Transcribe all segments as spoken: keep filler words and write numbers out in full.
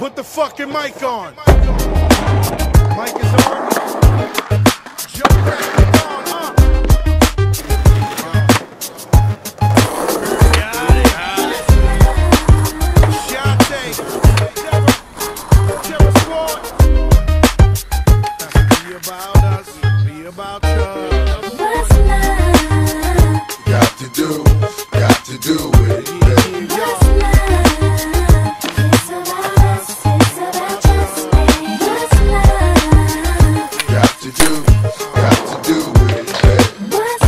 Put the fucking mic on. Mic is on. Joe Crack is on, huh? Got it, got it. Shante, Terror, Terror Squad. Be about us, be about us. What's love? Got to do, got to do it. What's love? It's about us, it's about just me. What's love? Got to do, got to do it. What's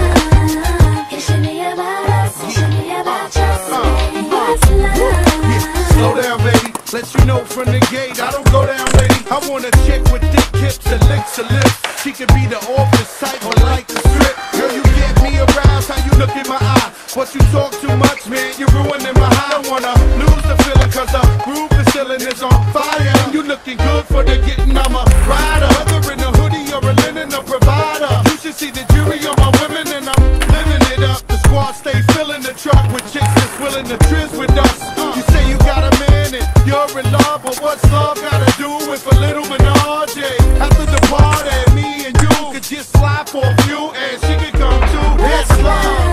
love? It should be about us, it should be about just me. What's love? Slow down, baby. Let you know from the gate, I don't go down, lady. I want a chick with thick hips and licks her lips. She could be the office type or like the strip. Girl, you get me aroused, how you look in my eye. But you talk too much, man, you're ruining my high. I don't wanna lose the feeling, cause the groove the ceiling is on fire. And you looking good for the getting, I'm a rider. Whether in a hoodie or a linen, a provider. You should see the jury on my women, and I'm living it up. The squad stay filling the truck with chicks that's willing to trizz with us. You say you got a man and you're in love, but what's love gotta do with a little menage? After the party, me and you could just slide for a few, and she could come too. That's love.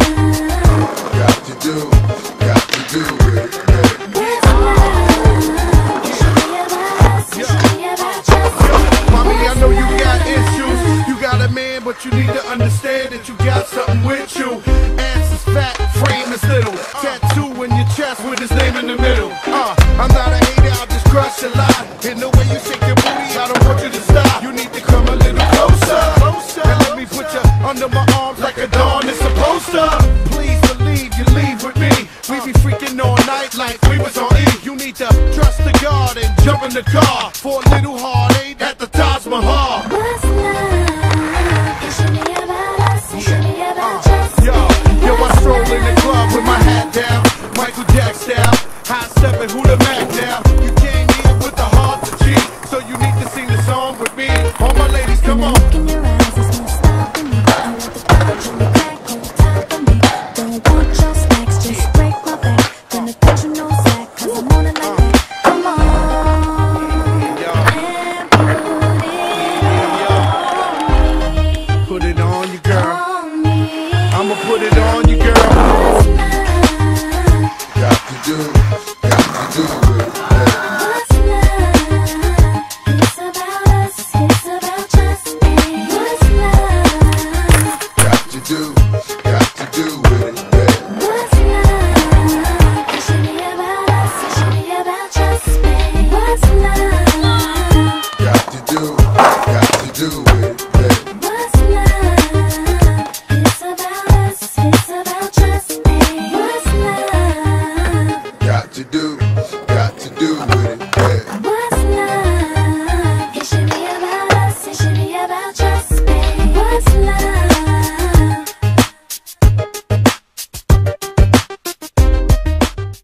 Got to do, got to do it. What's love? It should be about us, it should be about just me. Mommy, I know you got issues. You got a man, but you need to understand that you got something with you. Ass is fat, frame is little. Tattoo in your chest with his name in the middle. Uh, I'm not a hater, I'll just crush a lot. In the way you shake your booty, I don't want you to stop. You need to come a little closer, closer. And let me put you under my arms like a dawn is supposed to. Please believe you leave with me. We be freaking all night like we was on E. You need to trust the God and jump in the car for a little heartache at the Taj Mahal. What's love? It should be about us, it should be about just me. Yo, yo, I stroll in the club with my hat down, Michael Jack style. High stepping, who the Mac now? You came here with the heart to cheat, so you need to sing the song with me. All my ladies, come on. Look in your eyes, there's no stopping me. I want the touch and the crack on top of me. Don't want your snacks, just break my back. Gonna cut you no slack, cause I'm on it like